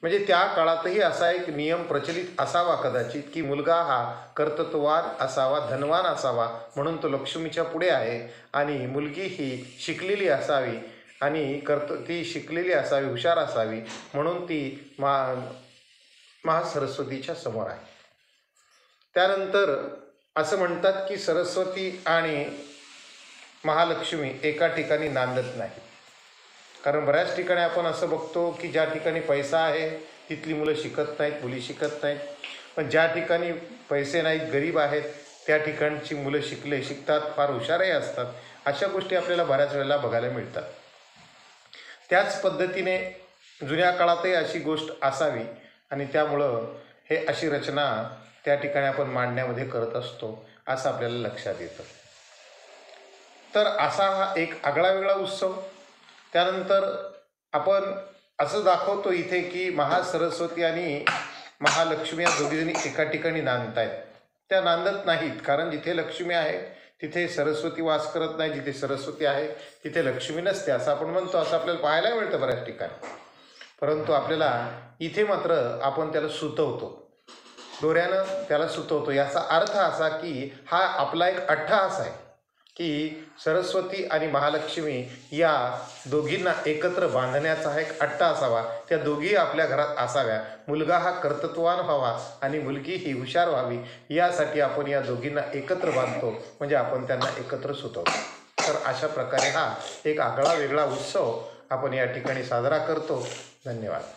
म्हणजे त्या काळातही असा एक नियम प्रचलित असावा कदाचित की मुलगा हा कर्तृत्ववान असावा, धनवान असावा, म्हणून तो लक्ष्मीच्या पुढे आहे, आणि मुलगी ही शिकलेली असावी आणि ती शिकलेली असावी, हुशार असावी, म्हणून ती महासरस्वतीच्या समोर आहे. त्यानंतर असं म्हणतात की सरस्वती आणि महालक्ष्मी एका ठिकाणी नांदत नाही. कारण बऱ्याच ठिकाणी आपण असं बघतो की ज्या ठिकाणी पैसा आहे तिथली मुलं शिकत नाहीत, मुली शिकत नाहीत, पण ज्या ठिकाणी पैसे नाहीत, गरीब आहेत, त्या ठिकाणची मुलं शिकतात, फार हुशारही असतात. अशा गोष्टी आपल्याला बऱ्याच वेळेला बघायला मिळतात. त्याच पद्धतीने जुन्या काळातही अशी गोष्ट असावी आणि त्यामुळं हे अशी रचना त्या ठिकाणी आपण मांडण्यामध्ये करत असतो असं आपल्याला लक्षात येतं. तर असा हा एक आगळा वेगळा उत्सव. त्यानंतर आपण असं दाखवतो इथे की महासरस्वती आणि महालक्ष्मी या दोघीजणी एका ठिकाणी नांदत आहेत. त्या नांदत नाहीत, कारण जिथे लक्ष्मी आहे तिथे सरस्वती वास करत नाही, जिथे सरस्वती आहे तिथे लक्ष्मी नसते असं आपण म्हणतो. असं आपल्याला पाहायला मिळतं बऱ्याच ठिकाणी. परंतु आपल्याला इथे मात्र आपण त्याला सुतवतो, दोऱ्यानं त्याला सुतवतो. याचा अर्थ असा की हा आपला एक अट्टहास आहे की सरस्वती आणि महालक्ष्मी या दोघींना एकत्र बांधण्याचा हा एक अट्टा असावा, त्या दोघी आपल्या घरात असाव्या, मुलगा हा कर्तृत्ववान व्हावा आणि मुलगी ही हुशार व्हावी, यासाठी आपण या दोघींना एकत्र बांधतो, म्हणजे आपण त्यांना एकत्र सुतवतो. तर अशा प्रकारे हा एक आगळा वेगळा उत्सव आपण या ठिकाणी साजरा करतो. धन्यवाद.